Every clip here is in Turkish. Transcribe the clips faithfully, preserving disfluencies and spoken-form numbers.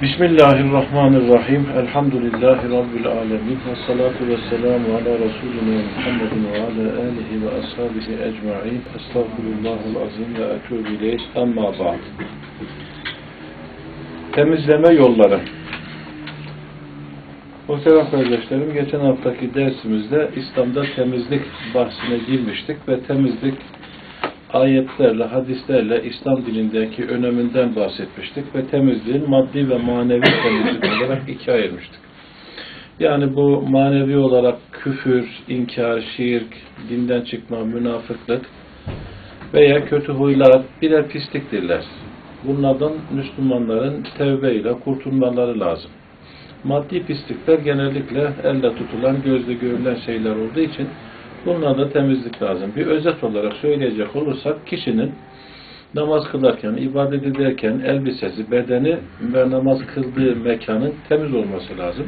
Bismillahirrahmanirrahim. Elhamdülillahi Rabbil alemin. Vessalatu vesselamu ala Resulina Muhammedin ve ala alihi ve ashabihi ecma'in. Estağfirullahal azim ve etûbü ileyh. Amma ba'd. Temizleme yolları. Muhterem kardeşlerim, geçen haftaki dersimizde İslam'da temizlik bahsine girmiştik ve temizlik ayetlerle, hadislerle İslam dilindeki öneminden bahsetmiştik ve temizliğin maddi ve manevi temizlik olarak ikiye ayırmıştık. Yani bu manevi olarak küfür, inkar, şirk, dinden çıkma, münafıklık veya kötü huylar birer pisliktirler. Bunlardan Müslümanların tevbeyle kurtulmaları lazım. Maddi pislikler genellikle elle tutulan, gözle görülen şeyler olduğu için bunlarda temizlik lazım. Bir özet olarak söyleyecek olursak, kişinin namaz kılarken, ibadet ederken elbisesi, bedeni ve namaz kıldığı mekanın temiz olması lazım.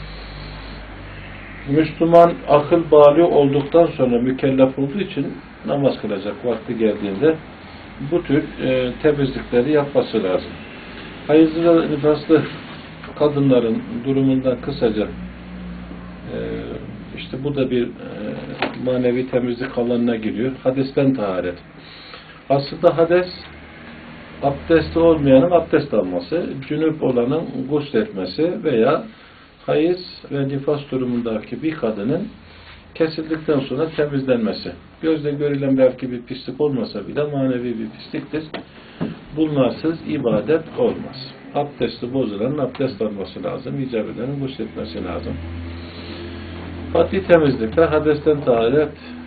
Müslüman akıl bâli olduktan sonra mükellef olduğu için namaz kılacak vakti geldiğinde bu tür e, temizlikleri yapması lazım. Hayızlı ve nifaslı kadınların durumundan kısaca e, işte bu da bir e, manevi temizlik alanına giriyor. Hadesten taharet. Aslında hades, abdesti olmayanın abdest alması, cünüp olanın gusletmesi veya hayız ve nifas durumundaki bir kadının kesildikten sonra temizlenmesi. Gözle görülen belki bir pislik olmasa bile manevi bir pisliktir. Bunlarsız ibadet olmaz. Abdesti bozulanın abdest alması lazım, icap edenin gusletmesi lazım. Maddi temizlikte hadesten taharet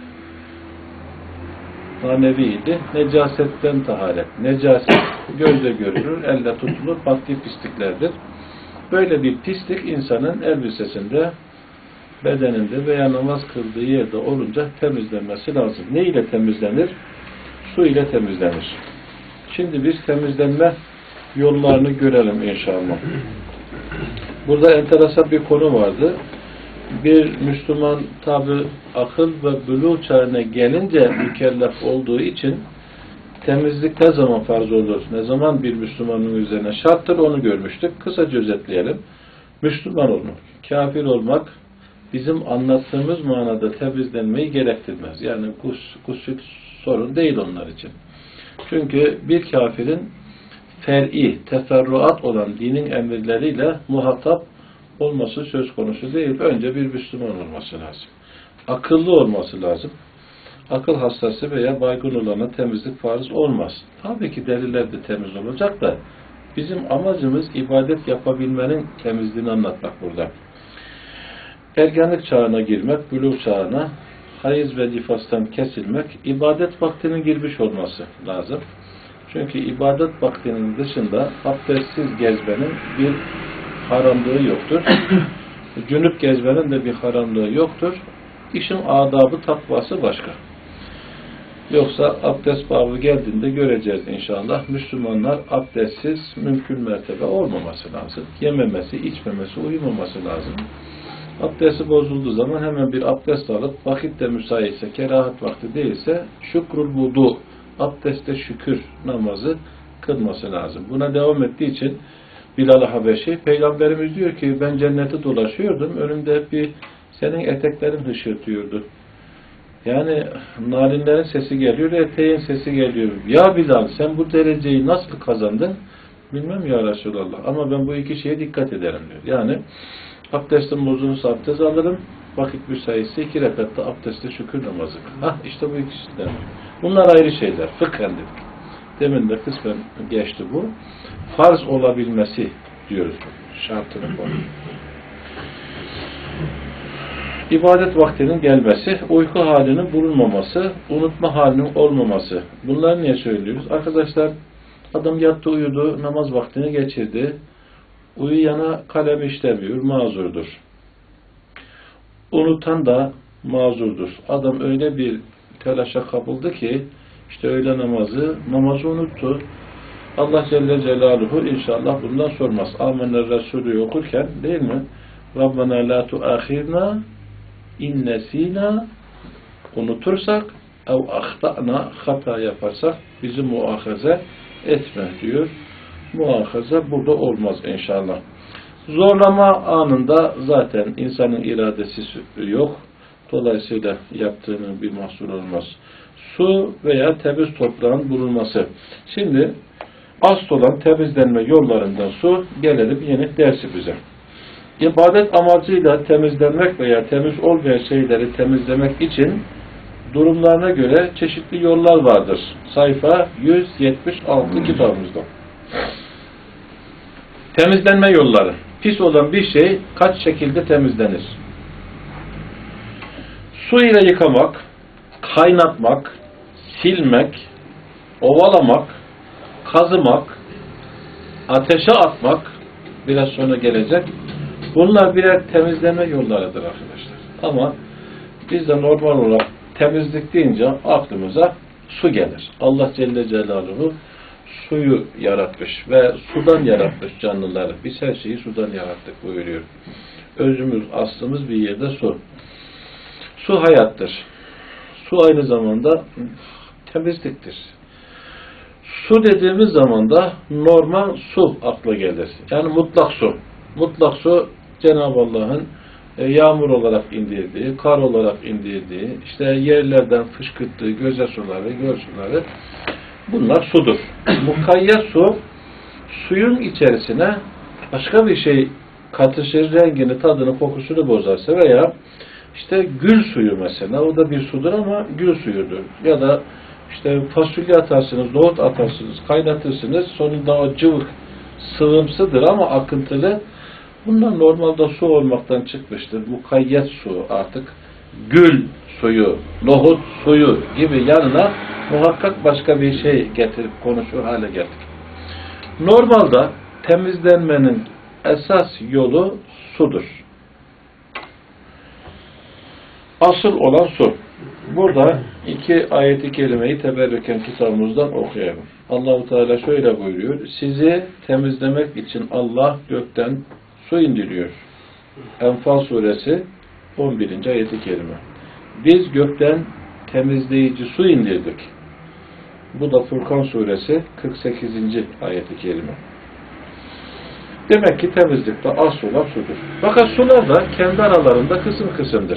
maneviydi. Necasetten taharet. Necaset gözle görülür, elle tutulur, maddi pisliklerdir. Böyle bir pislik insanın elbisesinde, bedeninde veya namaz kıldığı yerde olunca temizlenmesi lazım. Ne ile temizlenir? Su ile temizlenir. Şimdi biz temizlenme yollarını görelim inşallah. Burada enteresan bir konu vardı. Bir Müslüman tabi akıl ve buluğ çağına gelince mükellef olduğu için temizlik ne zaman farz olur, ne zaman bir Müslümanın üzerine şarttır onu görmüştük. Kısaca özetleyelim. Müslüman olmak, kafir olmak bizim anlattığımız manada temizlenmeyi gerektirmez. Yani gus, gusül sorun değil onlar için. Çünkü bir kafirin fer'i, teferruat olan dinin emirleriyle muhatap olması söz konusu değil. Önce bir Müslüman olması lazım. Akıllı olması lazım. Akıl hastası veya baygın olana temizlik farz olmaz. Tabii ki deriler de temiz olacak da bizim amacımız ibadet yapabilmenin temizliğini anlatmak burada. Ergenlik çağına girmek, buluğ çağına, hayız ve nifastan kesilmek, ibadet vaktinin girmiş olması lazım. Çünkü ibadet vaktinin dışında abdestsiz gezmenin bir haramlığı yoktur. Cünüp gezmenin de bir haramlığı yoktur. İşin adabı, takvası başka. Yoksa abdest babı geldiğinde göreceğiz inşallah. Müslümanlar abdestsiz mümkün mertebe olmaması lazım. Yememesi, içmemesi, uyumaması lazım. Abdesti bozulduğu zaman hemen bir abdest alıp vakit de müsaitse, kerahat vakti değilse şükrül vudu, abdeste şükür namazı kılması lazım. Buna devam ettiği için Bilal-i Habeşi, Peygamberimiz diyor ki ben cenneti dolaşıyordum, önümde hep bir senin eteklerin hışırtıyordu. Yani narinlerin sesi geliyor, eteğin sesi geliyor. Ya Bilal sen bu dereceyi nasıl kazandın? Bilmem ya Resulallah ama ben bu iki şeye dikkat ederim diyor. Yani abdestim bozulursa abdest alırım, vakit müsaitse iki rekatta abdestte şükür namazı. Hah işte bu ikisinden. Bunlar ayrı şeyler, fıkhen dedik. Demin de kısmen geçti bu. Farz olabilmesi diyoruz. Şartını konu. İbadet vaktinin gelmesi, uyku halinin bulunmaması, unutma halinin olmaması. Bunları niye söylüyoruz? Arkadaşlar adam yattı uyudu, namaz vaktini geçirdi. Uyuyana kalem işlemiyor, mazurdur. Unutan da mazurdur. Adam öyle bir telaşa kapıldı ki işte öğle namazı, namazı unuttu. Allah Celle Celaluhu inşallah bundan sormaz. Amener Resulü okurken değil mi? Rabbena la tuâkhirna in nesînâ unutursak ev ahta'na hata yaparsak bizi muahaze etme diyor. muhakaza burada olmaz inşallah. Zorlama anında zaten insanın iradesi yok. Dolayısıyla yaptığının bir mahsur olmaz. Su veya temiz toprağın bulunması. Şimdi asıl olan temizlenme yollarından su, gelelim yeni dersimize. İbadet amacıyla temizlenmek veya temiz olmayan şeyleri temizlemek için durumlarına göre çeşitli yollar vardır. Sayfa yüz yetmiş altı kitabımızda. Temizlenme yolları. Pis olan bir şey kaç şekilde temizlenir? Su ile yıkamak, kaynatmak, silmek, ovalamak, kazımak, ateşe atmak, biraz sonra gelecek. Bunlar birer temizleme yollarıdır arkadaşlar. Ama biz de normal olarak temizlik deyince aklımıza su gelir. Allah Celle Celaluhu suyu yaratmış ve sudan yaratmış canlıları. Biz her şeyi sudan yarattık buyuruyor. Özümüz, aslımız bir yerde su. Su hayattır. Su aynı zamanda temizliktir. Su dediğimiz zaman da normal su akla gelir. Yani mutlak su. Mutlak su Cenab-ı Allah'ın yağmur olarak indirdiği, kar olarak indirdiği, işte yerlerden fışkırttığı göze suları, göl suları, bunlar sudur. Mukayyet su, suyun içerisine başka bir şey katışır, rengini, tadını, kokusunu bozarsa veya işte gül suyu mesela, o da bir sudur ama gül suyudur. Ya da işte fasulye atarsınız, nohut atarsınız, kaynatırsınız, sonunda o cıvık sıvımsıdır ama akıntılı. Bunlar normalde su olmaktan çıkmıştır. Mukayyet su artık gül suyu, nohut suyu gibi yanına muhakkak başka bir şey getirip konuşur hale geldik. Normalde temizlenmenin esas yolu sudur. Asıl olan su. Burada iki ayeti kerimeyi teberrüken kitabımızdan okuyalım. Allah-u Teala şöyle buyuruyor. Sizi temizlemek için Allah gökten su indiriyor. Enfal suresi on birinci ayeti kerime. Biz gökten temizleyici su indirdik. Bu da Furkan suresi kırk sekizinci ayeti kerime. Demek ki temizlikte asıl olan sudur. Fakat sular da kendi aralarında kısım kısımdır.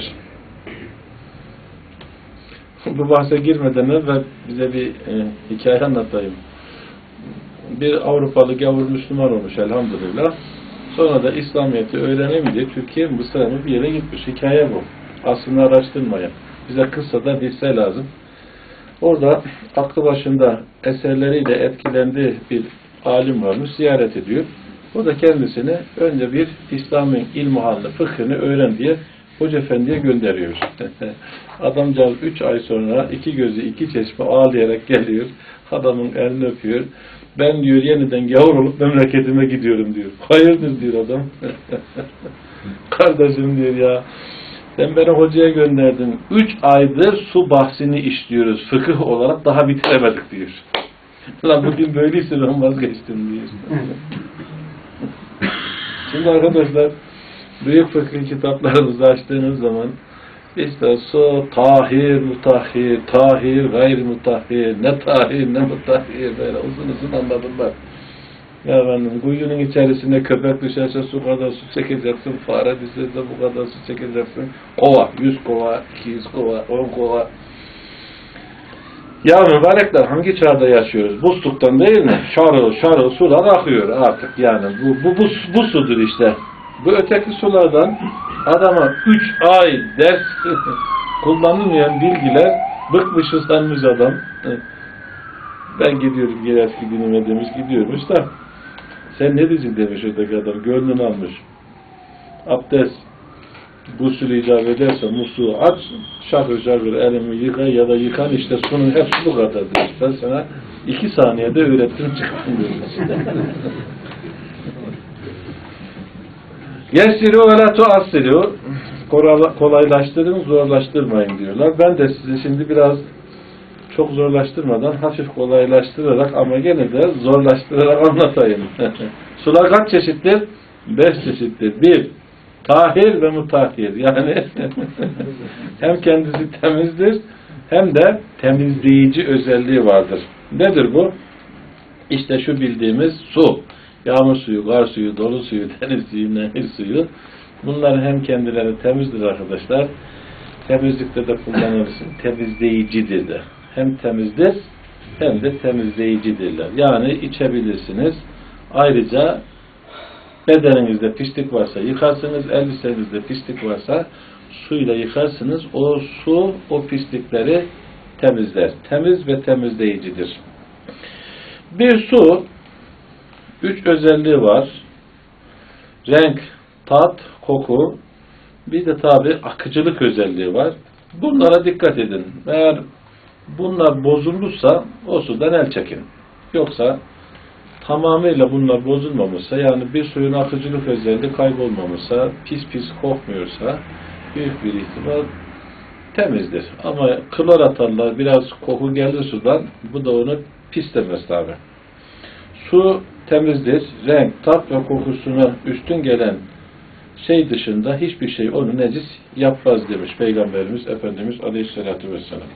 Bu bahse girmeden evvel bize bir e, hikaye anlatayım. Bir Avrupalı gavur Müslüman olmuş elhamdülillah. Sonra da İslamiyet'i öğreneyim diye Türkiye, Mısır'a mı bir yere gitmiş. Hikaye bu. Aslında araştırmaya. Bize kısa da bilse lazım. Orada aklı başında eserleriyle etkilendiği bir alim varmış. Ziyaret ediyor. O da kendisini önce bir İslam'ın ilmihalini, fıkhını öğren diye Hoca Efendi'ye gönderiyor. Adamcağız üç ay sonra iki gözü iki çeşme ağlayarak geliyor. Adamın elini öpüyor. Ben diyor yeniden gavur olup memleketime gidiyorum diyor. Hayırdır diyor adam. Kardeşim diyor ya. Sen beni hocaya gönderdin. Üç aydır su bahsini işliyoruz. Fıkıh olarak daha bitiremedik diyor. Lan bugün böyleyse ben vazgeçtim diyor. Şimdi arkadaşlar büyük fıkıh kitaplarımızı açtığınız zaman işte su, tahir, mutahhir, tahir, gayr mutahhir, ne tahir, ne mutahhir, böyle uzun uzun anladılar. Ya efendim, kuyunun içerisinde köpek düşerse su kadar su çekeceksin, fare düşerse bu kadar su çekeceksin. Kova, yüz kova, iki yüz kova, on kova. Ya mübarekler, hangi çağda yaşıyoruz? Buzluktan değil mi? Şarıl şarıl sular akıyor artık yani. Bu, bu, bu, bu sudur işte. Bu öteki sulardan adama üç ay ders kullanılmayan bilgiler bıkmış ıslanmış adam. Ben gidiyorum, geri eski günüme demiş, gidiyormuş da sen ne diyeceksin demiş öteki adam, gönlünü almış. Abdest gusül icap ederse musluğu aç, şakır şakır elimi yıka ya da yıkan işte sunun hepsi bu kadar demiş. Ben sana iki saniyede öğrettim çıktım demiş. Yesiru ve la tuassiru, kolaylaştırın, zorlaştırmayın diyorlar. Ben de size şimdi biraz çok zorlaştırmadan hafif kolaylaştırarak ama gene de zorlaştırarak anlatayım. Sular kaç çeşittir? Beş çeşittir. Bir, tahir ve mutahhir. Yani hem kendisi temizdir hem de temizleyici özelliği vardır. Nedir bu? İşte şu bildiğimiz su, yağmur suyu, kar suyu, dolu suyu, deniz suyu, nehir suyu, bunlar hem kendileri temizdir arkadaşlar, temizlikte de kullanılsın, temizleyicidir de. Hem temizdir, hem de temizleyicidirler. Yani içebilirsiniz. Ayrıca bedeninizde pislik varsa yıkarsınız, elbisenizde pislik varsa suyla yıkarsınız. O su, o pislikleri temizler. Temiz ve temizleyicidir. Bir su, üç özelliği var. Renk, tat, koku, bir de tabi akıcılık özelliği var. Bunlara dikkat edin. Eğer bunlar bozulursa o sudan el çekin. Yoksa tamamıyla bunlar bozulmamışsa, yani bir suyun akıcılık özelliği kaybolmamışsa, pis pis kokmuyorsa büyük bir ihtimal temizdir. Ama klor atarlar, biraz koku gelir sudan, bu da onu pis demez tabi. Su temizdir. Renk, tat ve kokusuna üstün gelen şey dışında hiçbir şey onu necis yapmaz demiş Peygamberimiz Efendimiz Aleyhisselatü Vesselam.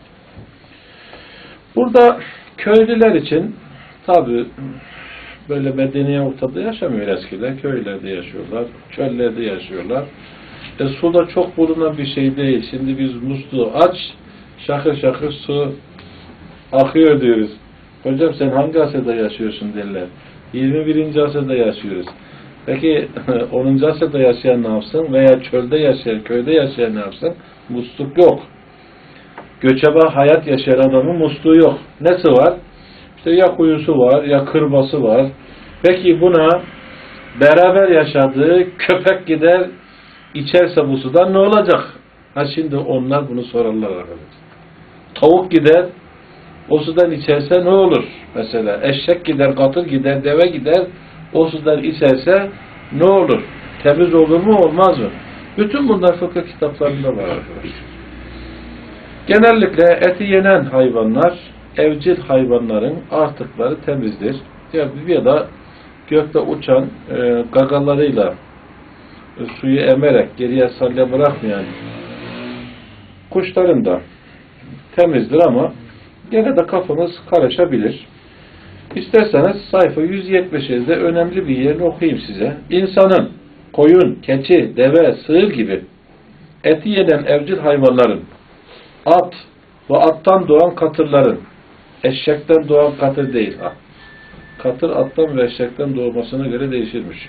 Burada köylüler için tabi böyle medeni ortada yaşamıyor eskiler. Köylerde yaşıyorlar, çöllerde yaşıyorlar. E, su da çok bulunan bir şey değil. Şimdi biz musluğu aç, şakır şakır su akıyor diyoruz. Hocam sen hangi asırda yaşıyorsun derler. yirmi birinci asırda yaşıyoruz. Peki onuncu asırda yaşayan ne yapsın? Veya çölde yaşayan, köyde yaşayan ne yapsın? Musluk yok. Göçebe hayat yaşayan adamın musluğu yok. Nesi var? İşte ya kuyusu var, ya kırbası var. Peki buna beraber yaşadığı köpek gider, içerse bu sudan ne olacak? Ha şimdi onlar bunu sorarlar arkadaşlar. Tavuk gider, o sudan içerse ne olur? Mesela eşek gider, katır gider, deve gider, o sudan içerse ne olur? Temiz olur mu, olmaz mı? Bütün bunlar fıkıh kitaplarında var arkadaşlar. Genellikle eti yenen hayvanlar, evcil hayvanların artıkları temizdir. Ya da gökte uçan e, gagalarıyla e, suyu emerek geriye salya bırakmayan kuşların da temizdir ama gene de kafanız karışabilir. İsterseniz sayfa yüz yetmiş yedide önemli bir yerini okuyayım size. İnsanın, koyun, keçi, deve, sığır gibi eti yenen evcil hayvanların, at ve attan doğan katırların, eşekten doğan katır değil. Ha. Katır attan ve eşekten doğmasına göre değişirmiş.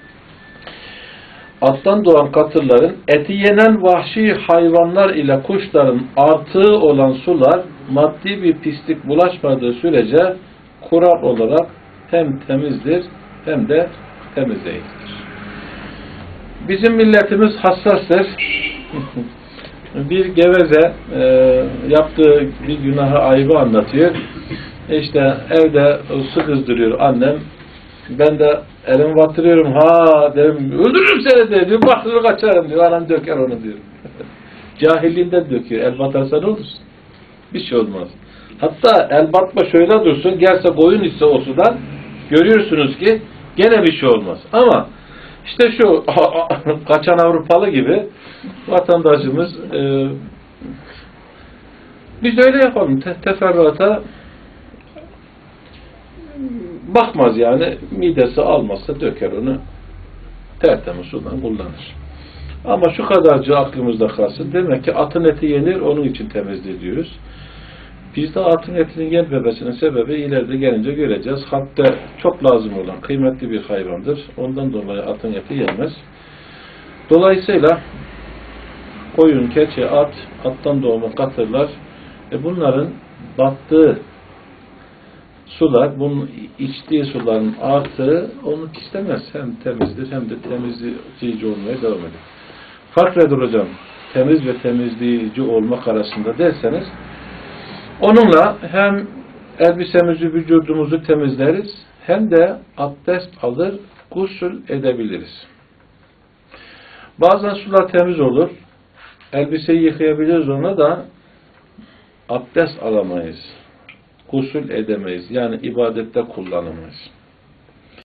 Attan doğan katırların, eti yenen vahşi hayvanlar ile kuşların artığı olan sular maddi bir pislik bulaşmadığı sürece kural olarak hem temizdir hem de temizleyicidir. Bizim milletimiz hassastır. Bir geveze e, yaptığı bir günahı, ayıbı anlatıyor. İşte evde su kızdırıyor annem. Ben de elimi batırıyorum. Ha derim, öldürürüm seni de diyor. Baktırır kaçarım diyor. Anam döker onu diyor. Cahilliğinden döküyor. El batarsa ne olur? Bir şey olmaz. Hatta el batma şöyle dursun. Gelse koyun ise o sudan görüyorsunuz ki gene bir şey olmaz. Ama işte şu kaçan Avrupalı gibi vatandaşımız e, biz öyle yapalım. Te teferruata bakmaz yani. Midesi almazsa döker onu. Tertemiz sudan kullanır. Ama şu kadarcık aklımızda kalsın. Demek ki atın eti yenir. Onun için temizliği diyoruz. Bizde atın etinin yenmemesinin sebebi ileride gelince göreceğiz. Hatta çok lazım olan kıymetli bir hayvandır. Ondan dolayı atın eti yenmez. Dolayısıyla koyun, keçi, at, attan doğma katırlar e bunların battığı sular, bunun içtiği suların artığı onu pislemez. Hem temizdir hem de temizleyici olmaya devam eder. Fark nedir hocam? Temiz ve temizleyici olmak arasında derseniz onunla hem elbisemizi, vücudumuzu temizleriz hem de abdest alır, gusül edebiliriz. Bazen sular temiz olur. Elbiseyi yıkayabiliriz ona da abdest alamayız. Gusül edemeyiz. Yani ibadette kullanamayız.